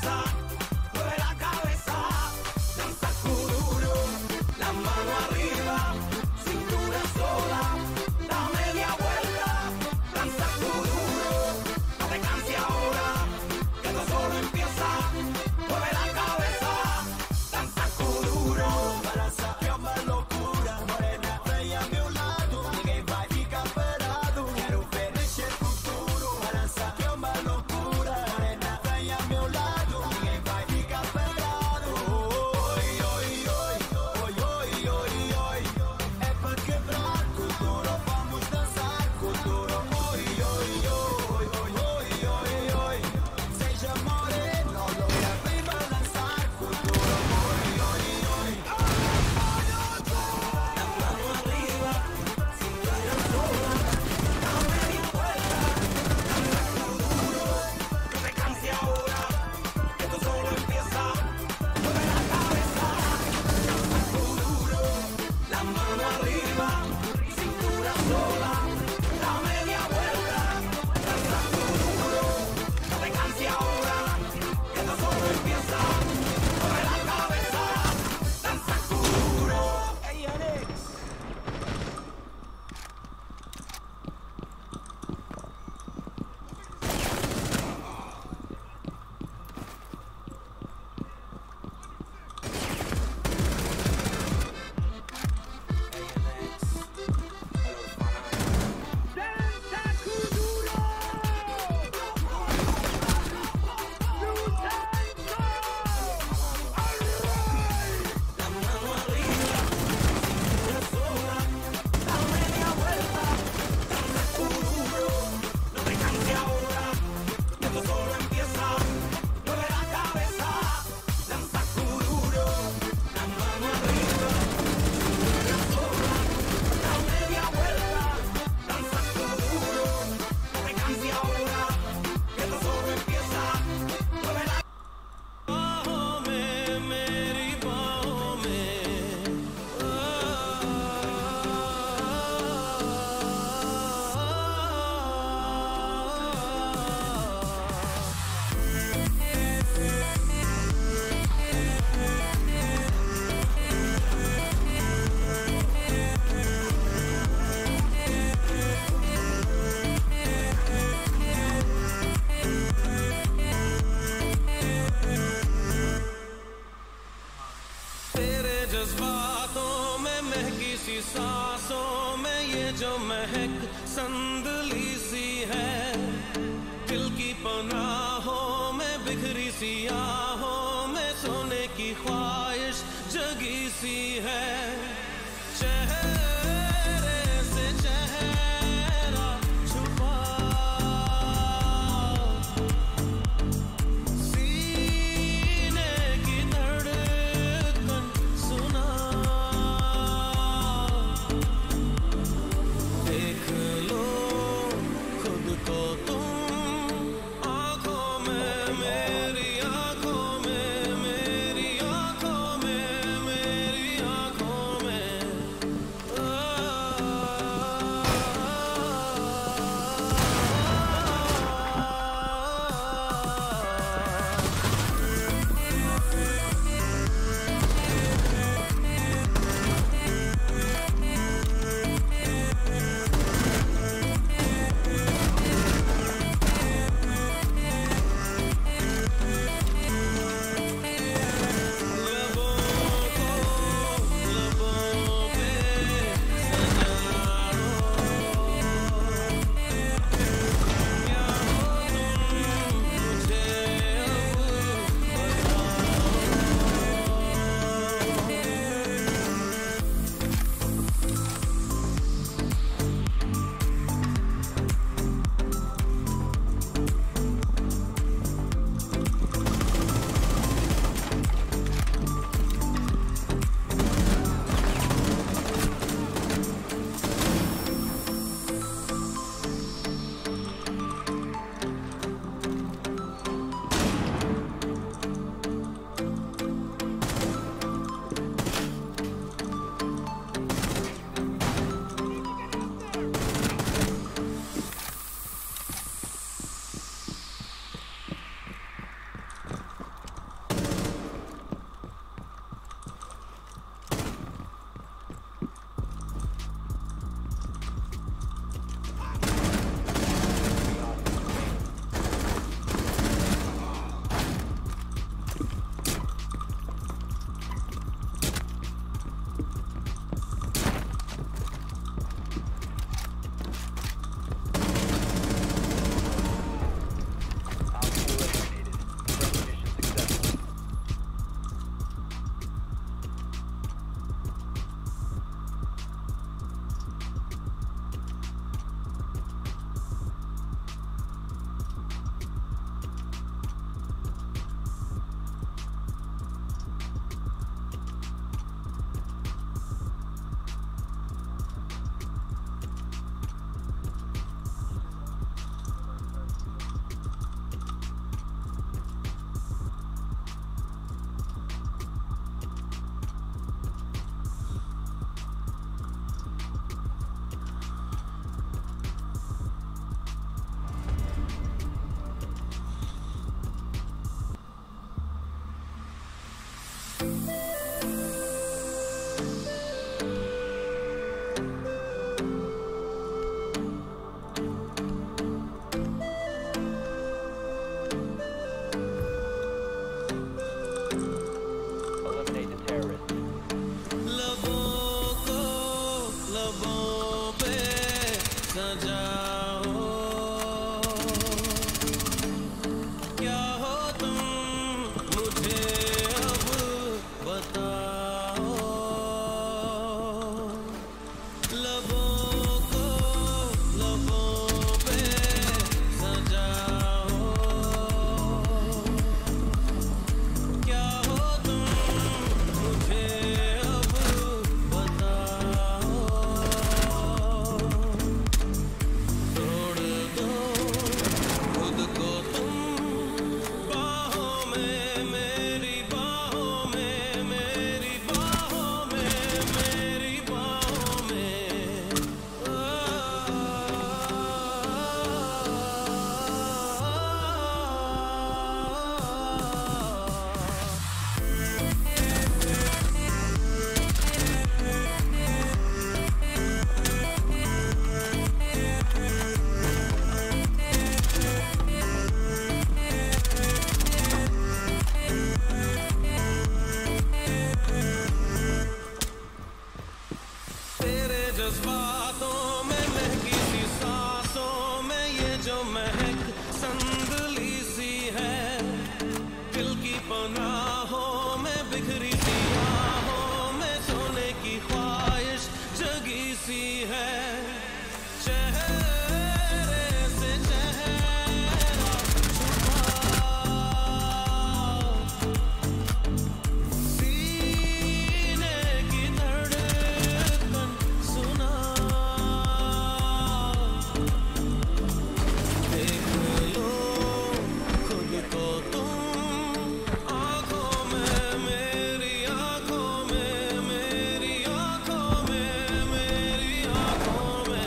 सांसों में ये जो महक संदली सी है, दिल की पनाहों में बिखरी सी आहों में सोने की ख्वाहिश जगी सी है। चेहरे से चेहरा छुपा सीने की धड़कन सुना, देख लो खुद को तुम आंखों में, मेरी आंखों में, मेरी आंखों में, मेरी आंखों में। जाओ, क्या हो तुम मुझे अब बताओ, लबों को लबों पे सजाओ, क्या हो तुम मुझे अब बताओ, तोड़ दो खुद को तुम बाहों में, मेरी बाहों में, मेरी बाहों में, मेरी बाहों में। तेरे जज्बातों में महकी सी सांसों में ये जो महक संदली सी है, दिल की पनाहों में बिखरी सी आहों में सोने की ख्वाहिश जगी सी है, चेहरे से चेहरा छुपा, सीने की धड़कन सुना, देख लो खुद को तुम आँखों में, मेरी आँखों में, मेरी आँखों में, मेरी आँखों में।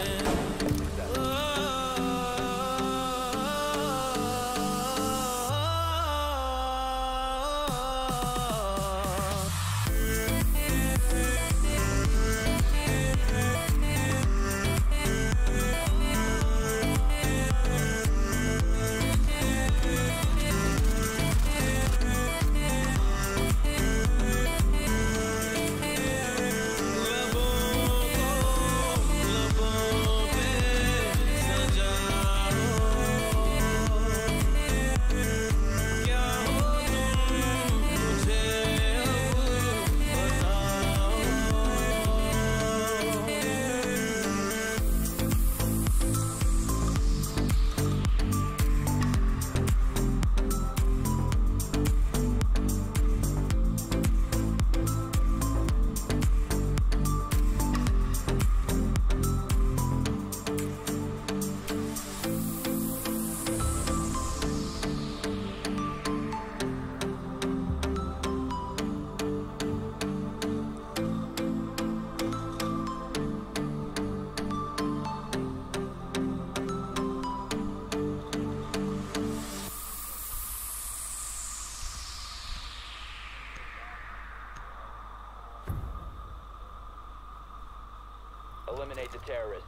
Eliminate the terrorists.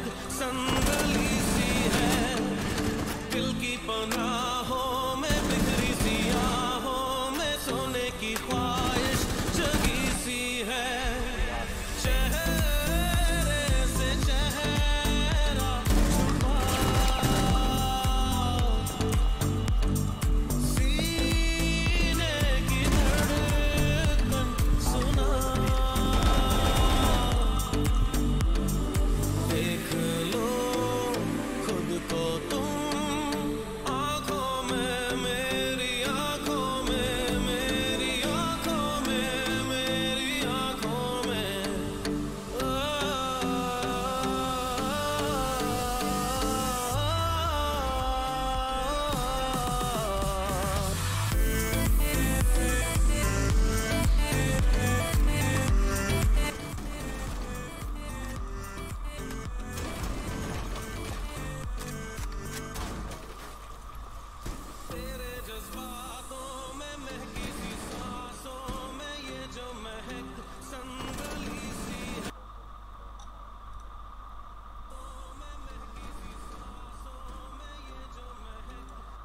संदली सी है, दिल की पनाहों में बिखरी सी आहों में सोने की ख्वाहिश जगी सी है। चेहरे से चेहरा छुपा, सीने की धड़कन सुना, देख लो खुद को तुम आंखों में, मेरी आंखों में, मेरी आंखों में, मेरी आंखों में। तेरे जज्बातों में महकी सी सांसों में ये जो महक संदली सी है, में महकी सी सांसों में ये जो महक।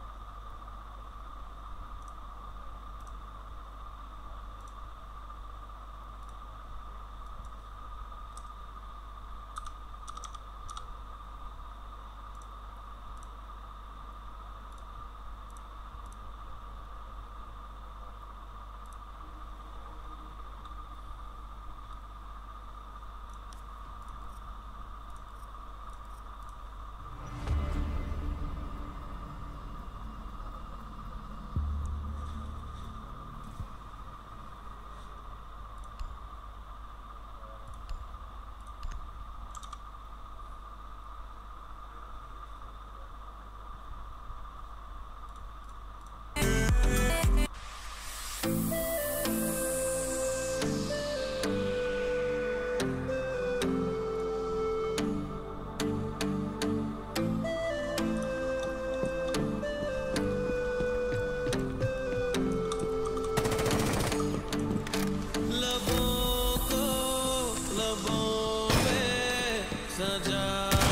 लबों को लबों पे सजाओ,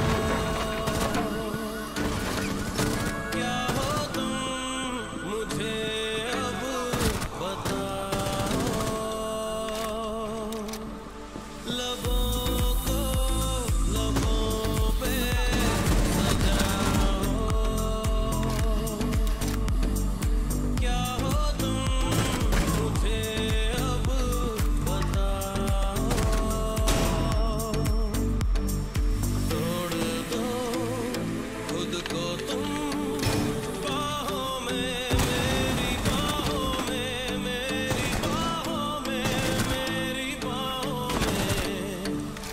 क्या हो तुम मुझे अब बताओ। लबों को लबों पे सजाओ, क्या हो तुम मुझे अब बताओ। तोड़ दो खुद को तुम बाहों में, मेरी बाहों में, मेरी बाहों में, मेरी बाहों में।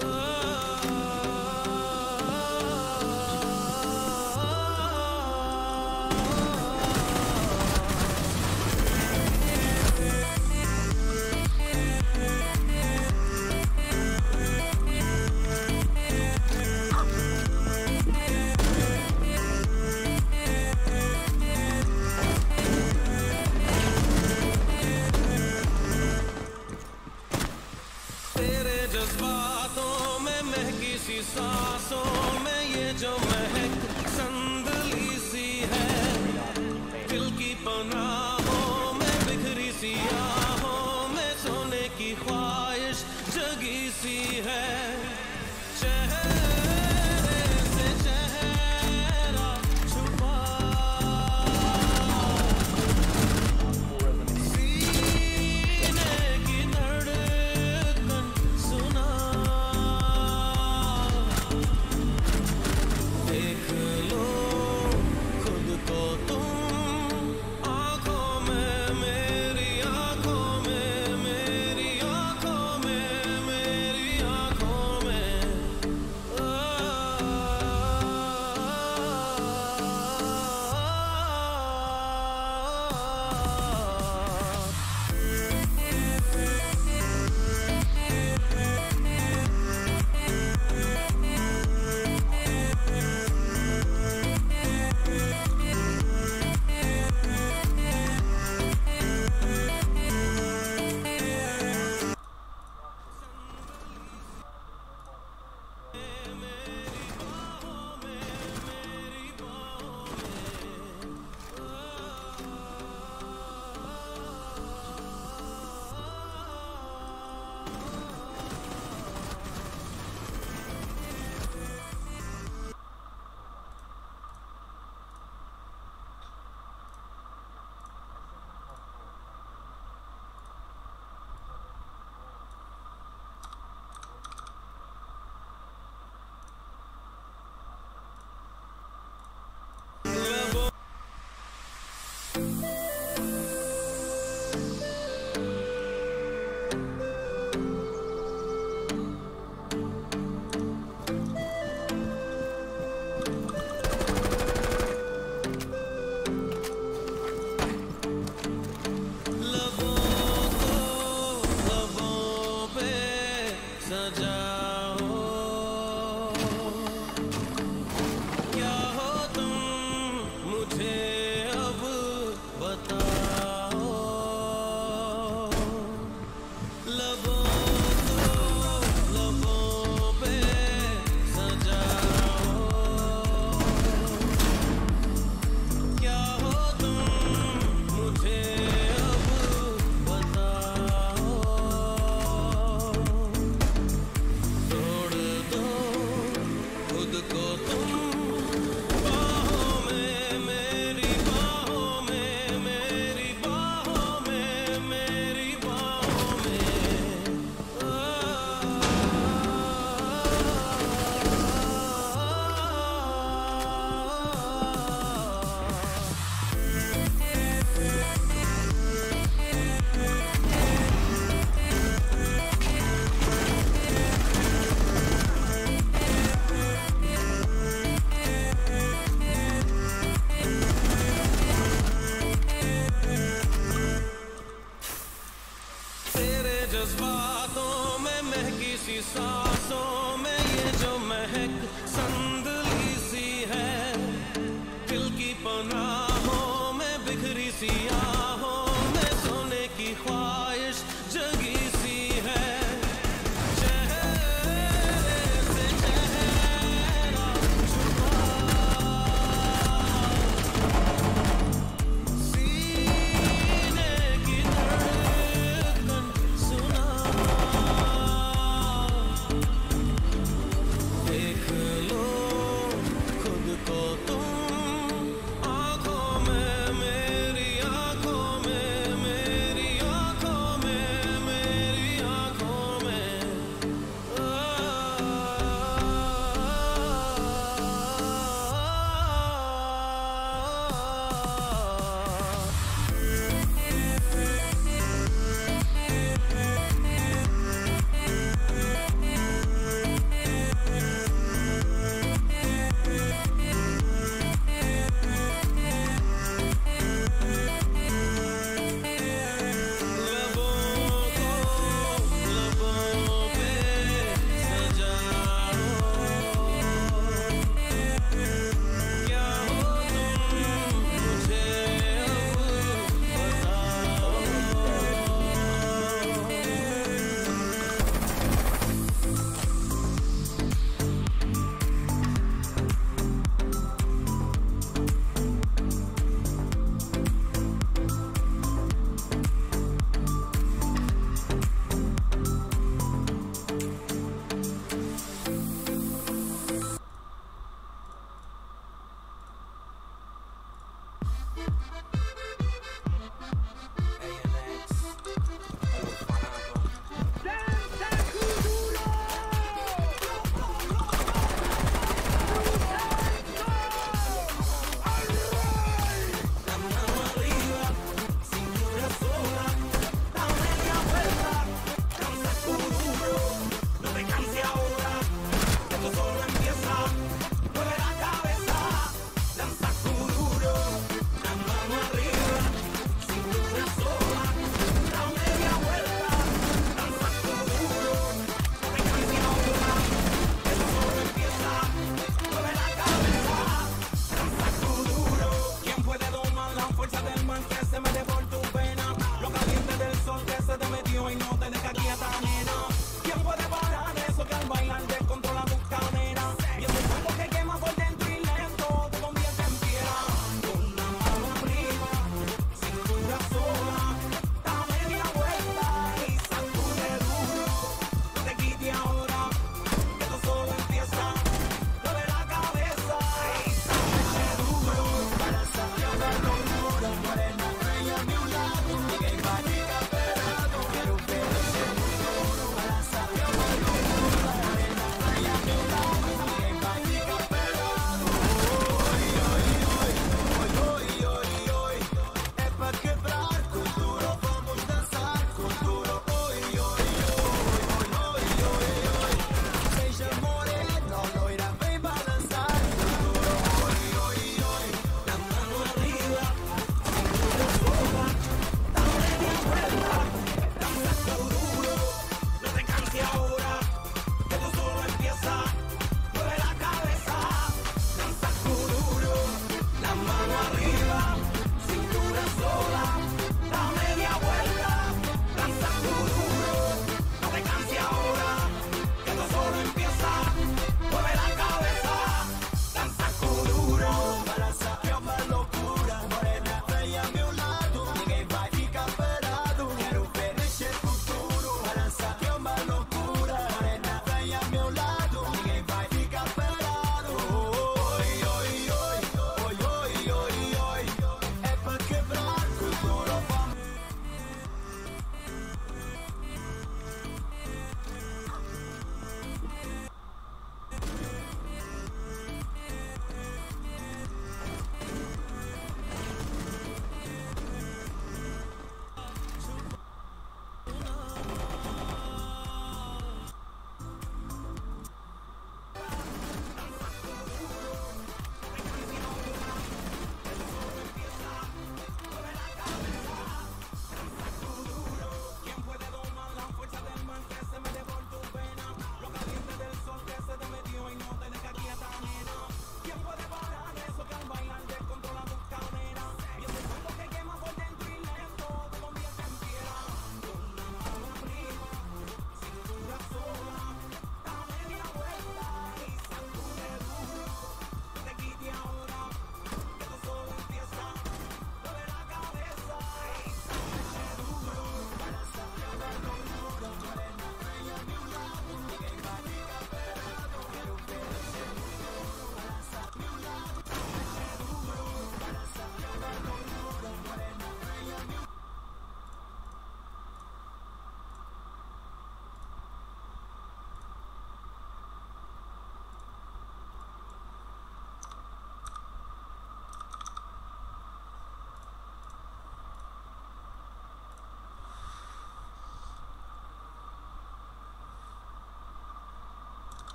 तेरे जज्बातों में महकी सी सांसों में ये जो महक संदली सी है, दिल की पनाहों में बिखरी सी आहों में सोने की ख्वाहिश जगी सी है। चेहरे से चेहरा छुपा, सीने की धड़कन सुना,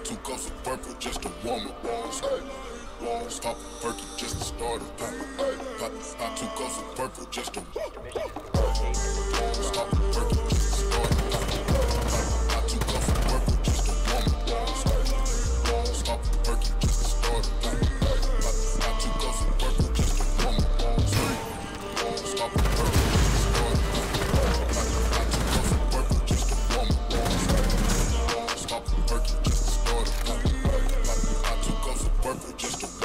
2 cups of purple just to warm up. Stop a perky just to start it. Pop 2 cups of purple just to stop a perky just to start it. Pop 2 cups of purple just to warm up. Stop a perky just to start it. Pop 2 cups of purple just to warm up. Stop a perky just to start it. Pop 2 cups of purple just to warm up. Stop a perky just to start it. Pop 2 cups of purple just to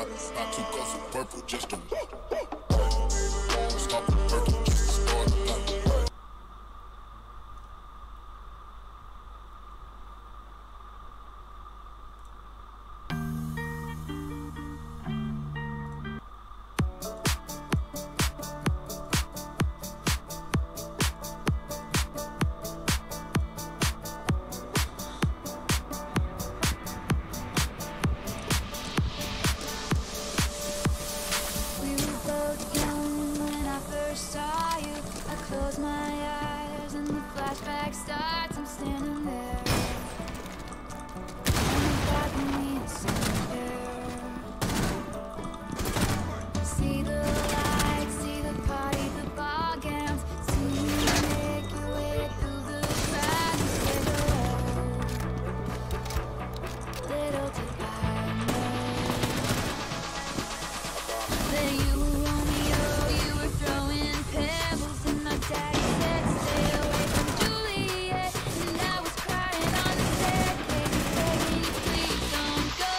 I took off from purple just to stop the purple just to start a life. Close my eyes and the flashback starts. I'm standing there on the balcony in summer air. See the lights, see the party, the ball gowns. See you make your way through the crowd and say hello. Little did I know that you were Romeo, you were throwing pebbles in my daddy said stay away from Juliet, and I was crying on the staircase begging you please don't go.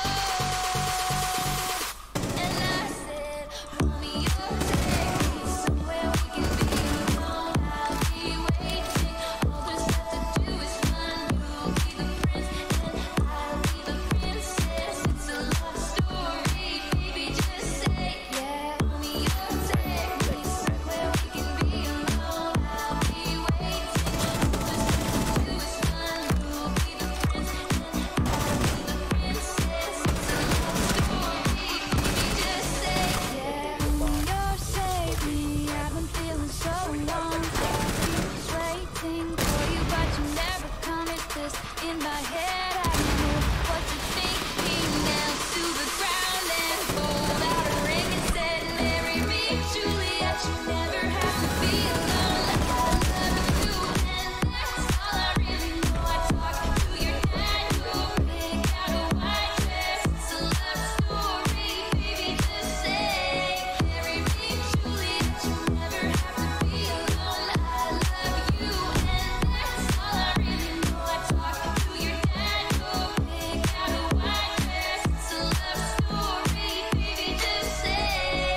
And I said Romeo, take me somewhere we can be alone. I'll be waiting, all there's left to do is run. You'll be the prince and I'll be the princess. It's a love story, baby, just say yeah. Romeo, take me somewhere we can be alone. I'll be waiting, all there's left to do is run. You'll be the prince and I'll be the princess. It's a love story, baby, just say yeah. Romeo, save me, I've been feeling so alone. I was waiting for you, but you never come. It's this in my head. I know what you think. He knelt to the ground and pulled out a ring and said, marry me, Juliet. You never have to be alone. I love you, and that's all I really know. I talk to your dad, you'll pick out a white dress. It's a love story, baby, just say, marry me, Juliet. You never have to be alone. I love you, and that's all I really know. I talk to your dad, you'll pick out a white dress. It's a love story, baby, just say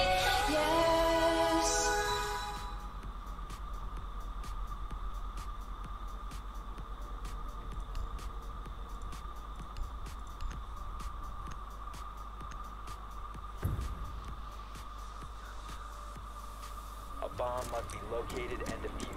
yes. A bomb must be located and defused.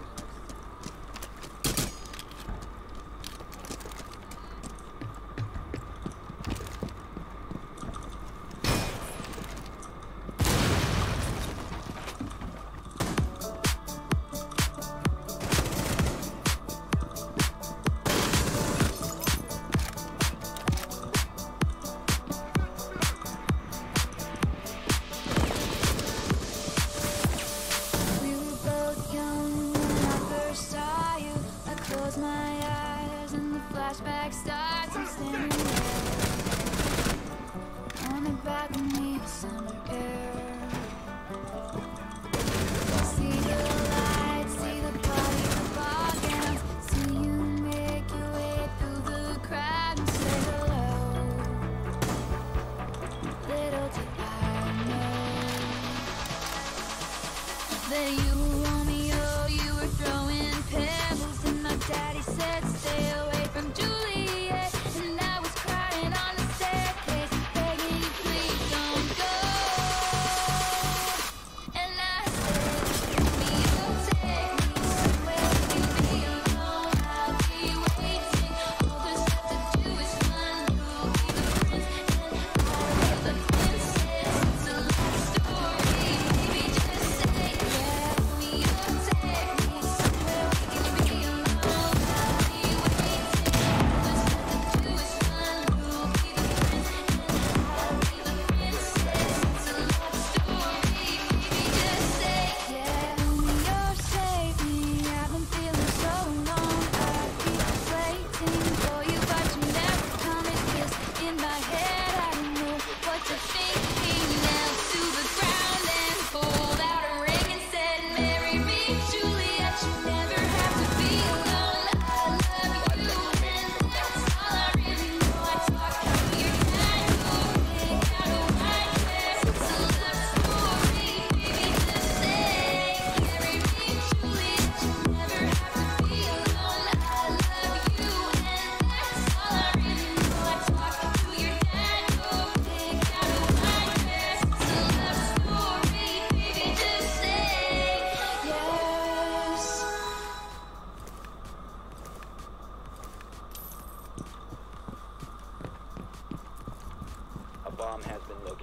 We were both young when I first saw you. I close my eyes and the flashback starts. I'm standing there on the balcony in summer air. See the lights, see the party, the ball gowns. See you make your way through the crowd and say hello. Little did I know that you were Romeo, you were throwing pebbles, and my daddy said stay away from Juliet, and I was crying on the staircase begging you please don't go. And I said Romeo, take me somewhere we can be alone. I'll be waiting, all there's left to do is run. You'll be the prince and I'll be the princess. It's a love story, baby, just say yeah.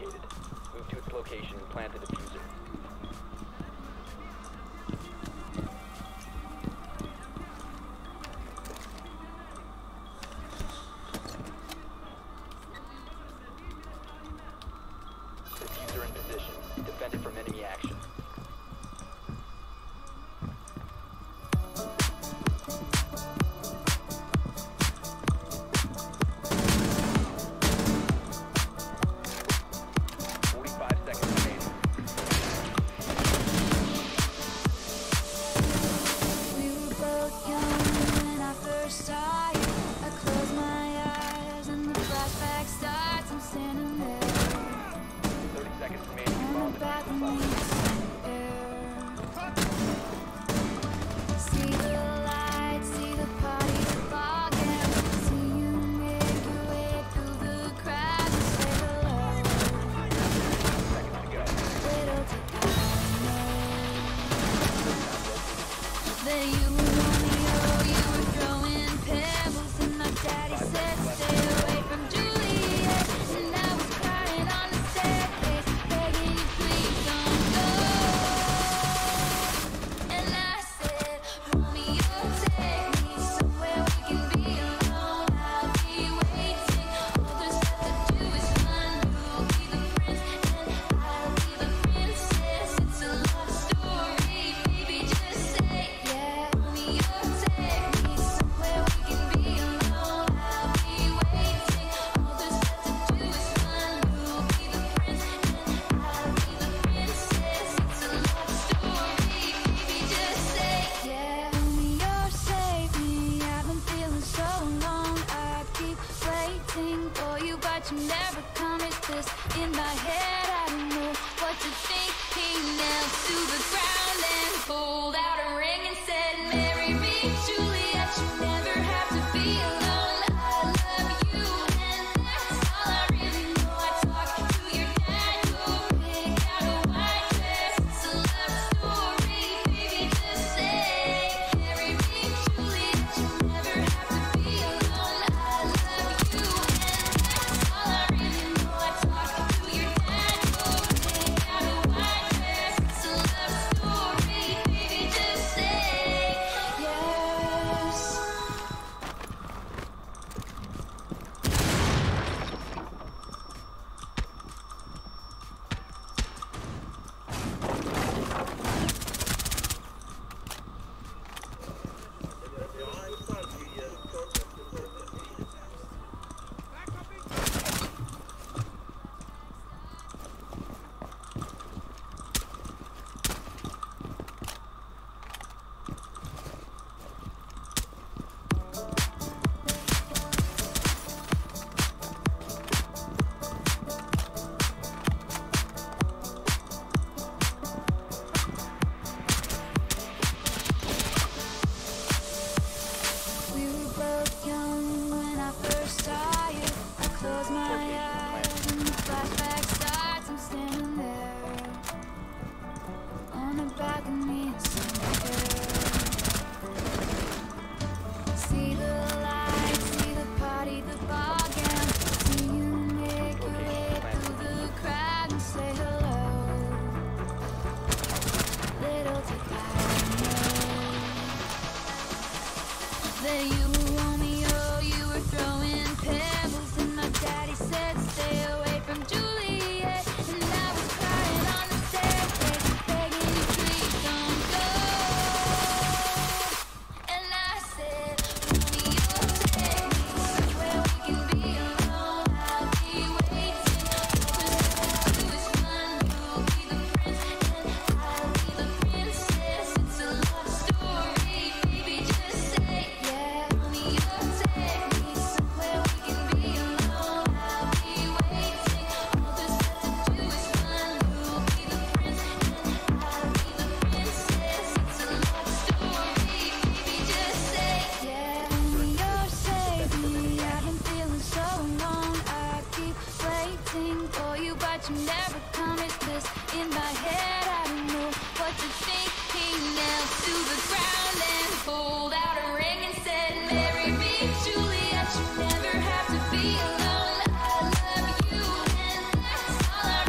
located. Move to its location and plant the diffuser. Diffuser in position. Defend it from enemy action. We were both young when I first saw you. I close my eyes and the flashback starts. I'm standing there 30 seconds remaining. on Bomb the back of diffuser me level. See the lights, see the party fogging. See you make your way through the crowd and say hello. Seconds to go. Little did I know that you were Romeo, you were throwing pebbles, and my daddy said stay away from Juliet. And I was crying on the staircase, begging you please don't go. And I said, Romeo, take me somewhere we can be alone. I'll be waiting. All there's left to do is run. You'll be the prince and I'll be the princess. It's a love story, baby. Just say yeah. Romeo, take me somewhere we can be alone. I'll be waiting. All there's left to do is run. You'll be the prince and I'll be the princess. It's a love story, baby. Just say yeah. Romeo, save me. I've been feeling so alone. I keep waiting for you, but you never come. It's this in my head. I don't know what to think. He knelt to the ground and pulled out a ring and said, marry me, Juliet. You never have to be alone. I love you, and that's all I really know. I talk to your dad, you'll pick out a white dress. It's a love story, baby. Just say, marry me, Juliet. You never have to be alone. I love you, and that's all I really know. I talk to your dad, you'll pick out a white dress. It's a love story, baby. Just say yes. We were both young when I first saw you. I close my eyes and the flashback starts. I'm standing there on the balcony somewhere. See the lights, see the party, the ball gown. See you make your way through the crowd and say hello. Little did I know that you were Romeo, you were throwing pebbles, and my daddy said stay away from Juliet. And I was crying on the staircase, begging you please don't go. And I said, Romeo, take me somewhere we can be alone. I'll be waiting. All there's left to do is run. You'll be the prince and I'll be the princess. It's a love story, baby. Just say yeah. Romeo, take me somewhere we can be alone. I'll be waiting. All there's left to do is run. You'll be the prince and I'll be the princess. It's a love story, baby. Just say yeah. Romeo, save me. I've been feeling so alone. I keep waiting for you, but you never come. It's this in my head. I don't know what to think. He knelt to the ground and pulled out a ring and said, marry me, Juliet. You never have to be alone. I love you, and that's all I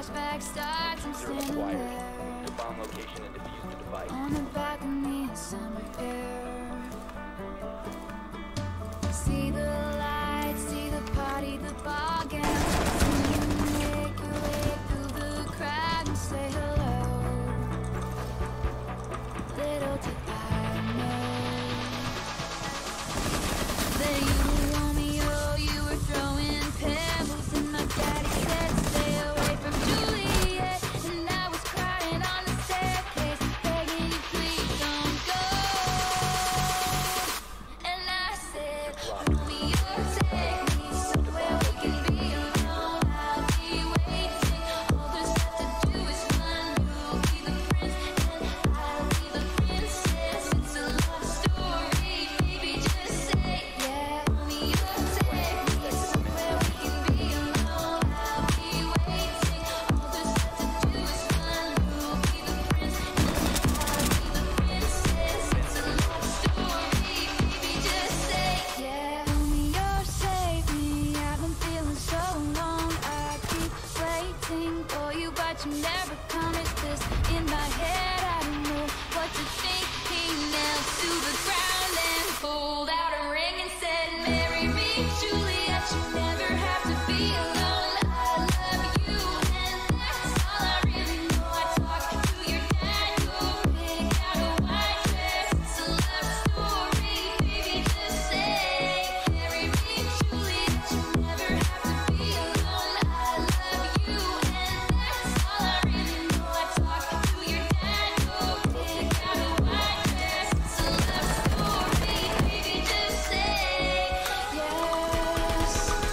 flashback starts, I'm Zero standing acquired. there The bomb location and defuse the device. on the balcony in summer air. See the lights, see the party, the ball game. See you make your way through the crowd and say hello. Little did I know that you were Romeo, you were throwing pebbles, and my daddy said stay away from Juliet, and I was crying on the staircase, begging you please don't go. And I said, Romeo, take me somewhere we can be alone. I'll be waiting. All there's left to do is run. You'll be the prince and I'll be the princess. It's a love story, baby. Just say yeah. Romeo, take me somewhere we can be alone. I'll be waiting. All there's left to do is run. You'll be the prince and I'll be the princess. It's a love story, baby. Just say yeah. Romeo, save me. I've been feeling so long. I keep waiting for you, but you never come. It's this in my head. I don't know what to think. He knelt to the ground and pulled out a ring and said, marry me, Juliet. You never have to be alone. I love you, and that's all I really know. I talked to your dad. You'll pick out a white dress. It's a love story, baby. Just say, marry me, Juliet. You never have to be alone. I love you, and that's all I really know. I talked to your dad. You'll pick out a white dress. It's a love story, baby. Just say yes.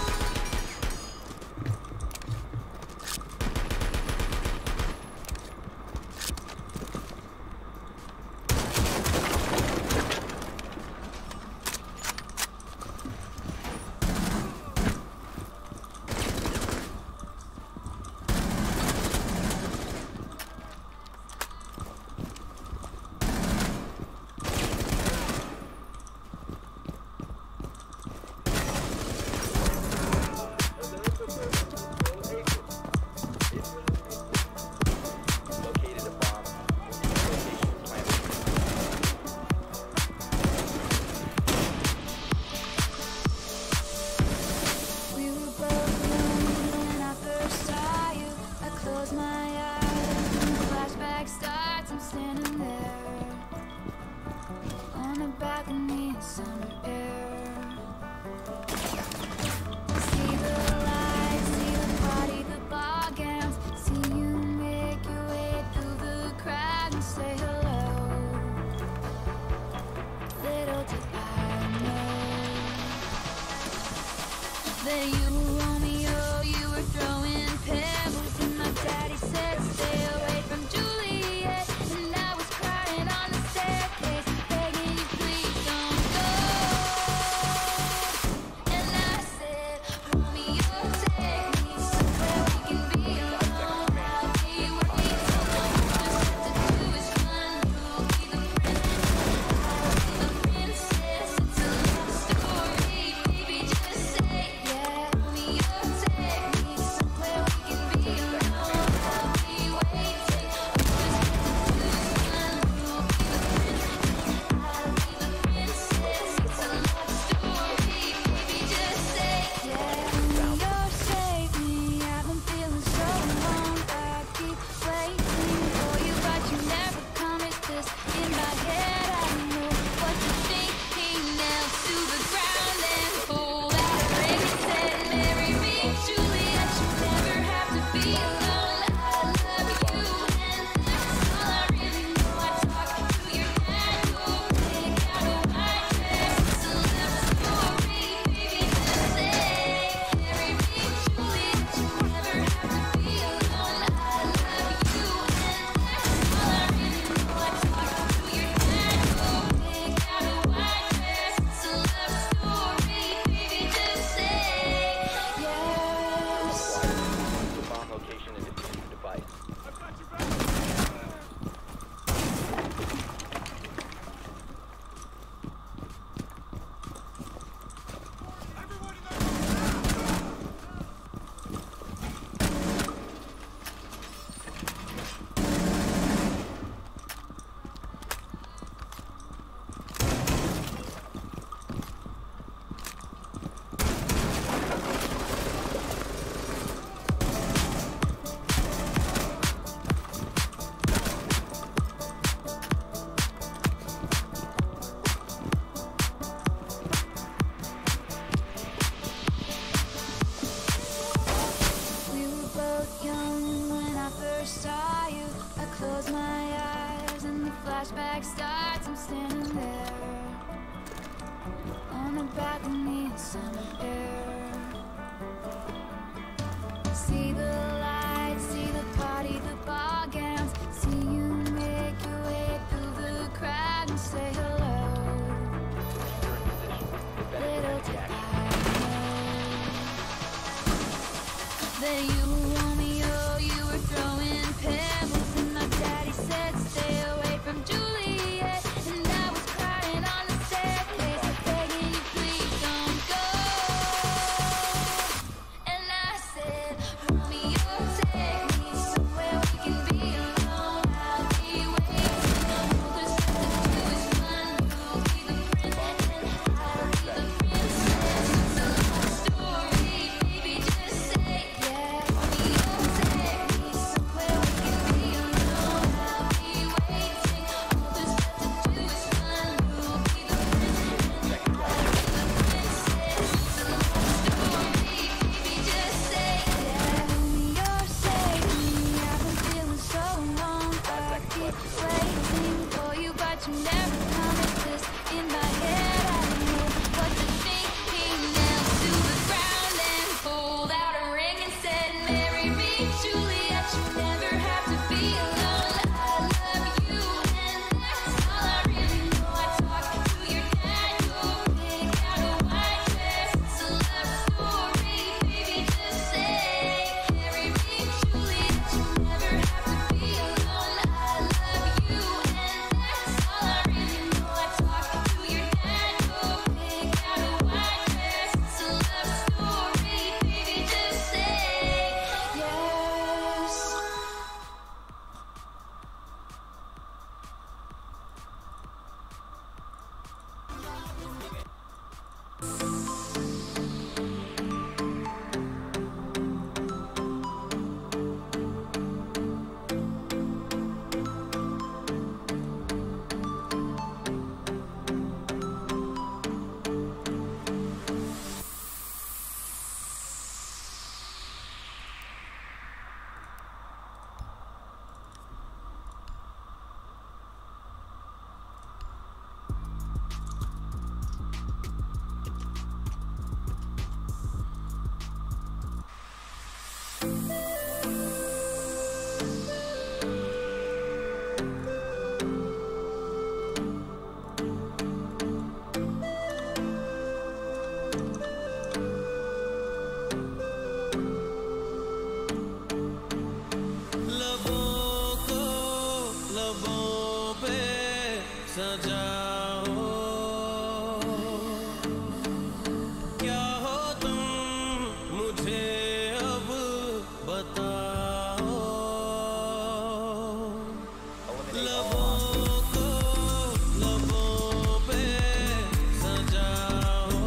Located a bomb. Location planted. We were both young when I first saw you. I close my eyes and the flashback starts. I'm standing there on the balcony in summer air. See the lights, see the party, the ball gowns. See you make your way through the crowd and say hello. Little did I know that you were Romeo, you were throwing pebbles, and my daddy said stay away from Juliet, and I was crying on the staircase, begging you please don't go. And I said, Romeo, take me somewhere we can be alone. I'll be waiting. All there's left to do is run. You'll be the prince and I'll be the princess. It's a love story, baby. Just say yeah. first saw you, I close my eyes and the flashback starts. I'm standing there on the balcony in summer air. See the lights, see the party, the ball gowns. See you make your way through the crowd and say hello. Little did I know that you were Romeo, you were throwing pebbles, and my daddy said stay away from Juliet, and I was crying on the staircase, begging you please don't go. And I said, Romeo, take me somewhere we can be alone. I'll be waiting. All there's left to do is run. You'll be the prince, and I'll be the princess. It's a long story, baby, just say yeah. Romeo, take me somewhere we can be alone. I'll be waiting. All there's left to do is run. You'll be the prince, and I'll be the princess. It's a long story, baby, just say yeah. Romeo, save me. I've been feeling so alone. I keep waiting for you, but you never come. It's just in my head. I don't know what to think. He knelt to the ground and pulled out a ring and said, marry me, Juliet. You never have to be alone. I love you, and that's all I really know. I talked to your dad. You'll pick out a white dress. It's a love story, baby, just say, marry me, Juliet. You never have to be alone. I love you, and that's all I really know. I talked to your dad. You'll pick out a white dress. It's a love story, baby, just say yes. लबों पे सजाओ, क्या हो तुम मुझे अब बताओ। लबों को लबों पे सजाओ,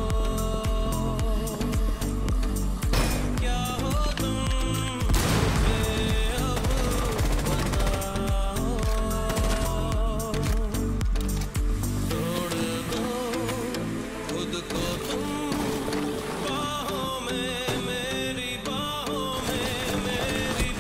क्या हो तुम मुझे अब बताओ। छोड़ दो खुद को तुम बाहों में, मेरी बाहों में, मेरी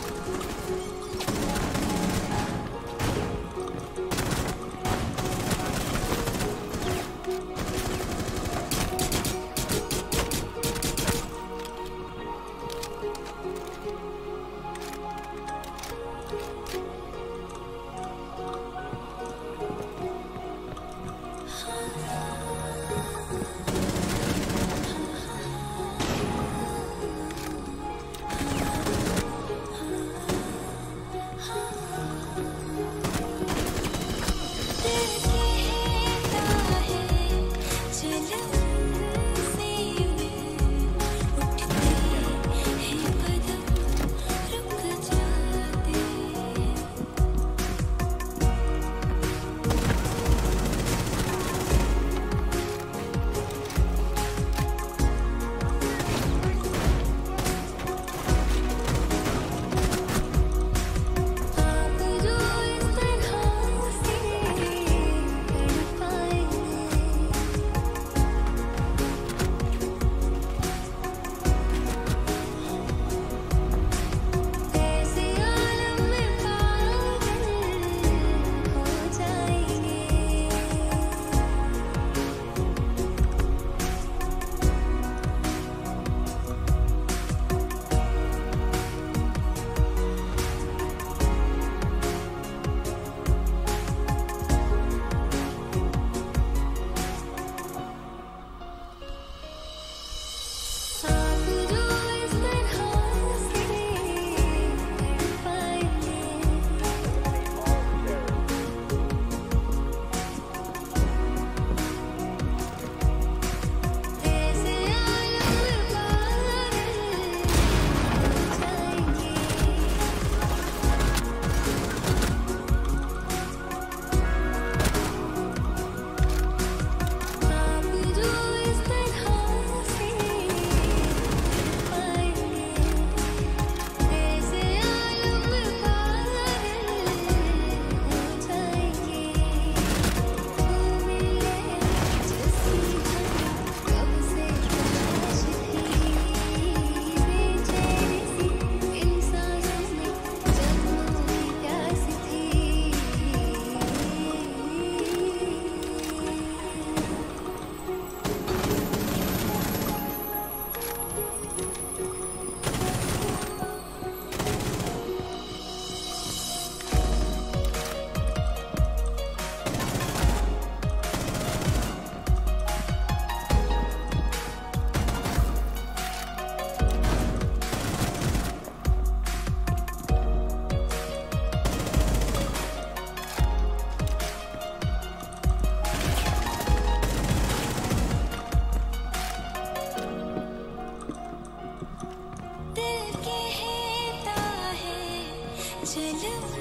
चलो